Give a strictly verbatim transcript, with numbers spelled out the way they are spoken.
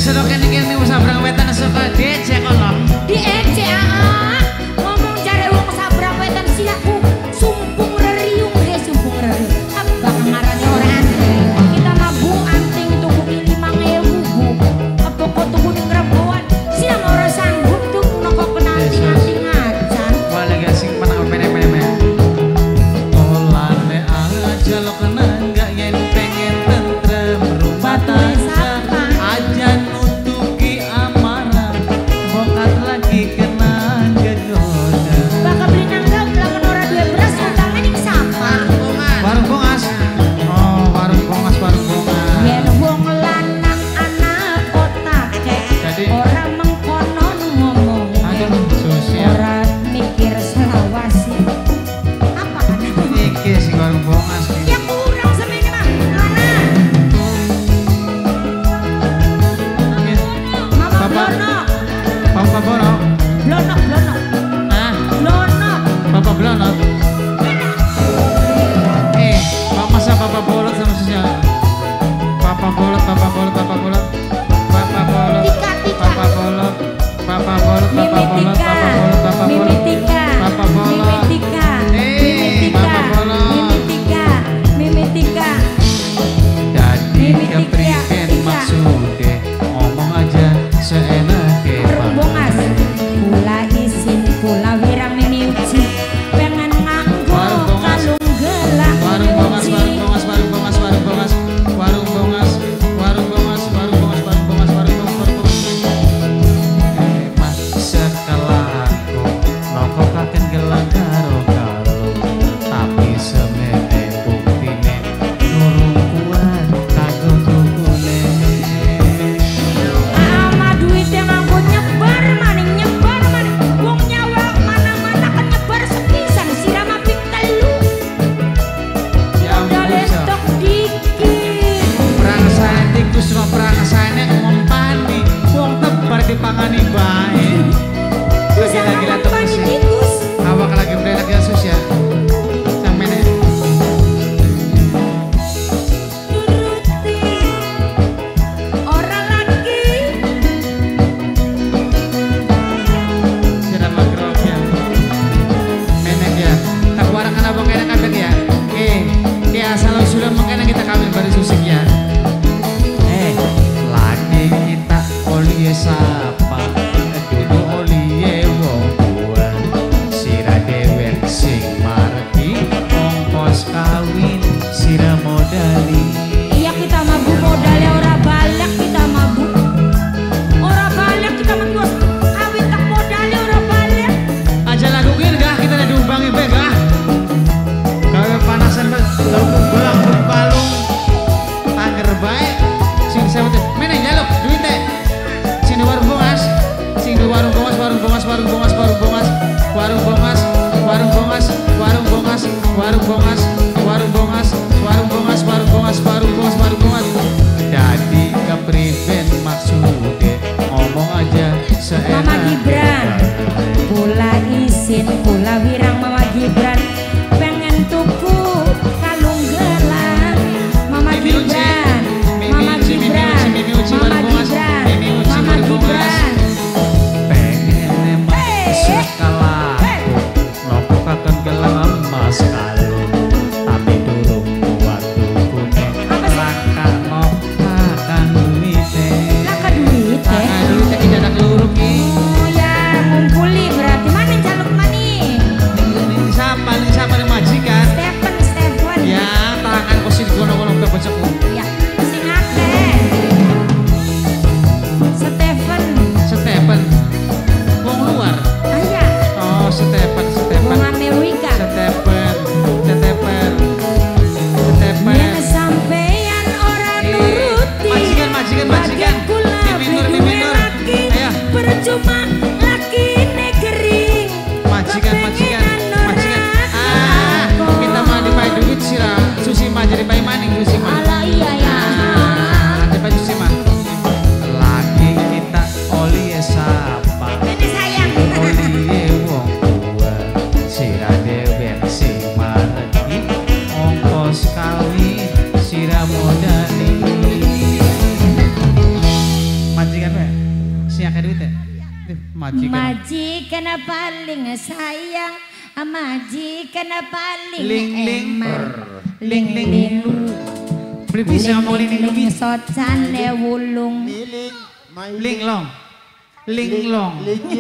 sedokan iki ning sabrang wetan suka diejek kolong. Diejek ah. Ngomong jare wong sabrang wetan silaku sumpung reriung he sumpung reriung. Abang ngarane ora anting. Kita nabu anting tuku lima ewu bu. Apa kok tuku ning Reboan? Siang ora sanggup tuh noko penanting-anting ajan. Wala gasing menang mene-mene. Olane aja lo kenang gak yen pengen tentrem rumah tangga. Aja nutup Aduh, majikan. Majikan paling sayang, majikan paling Ling ling eman. ling ling ling. Boleh bisa ngomong ling ling ling. Socan wulung. Liling, Ling long. Ling long.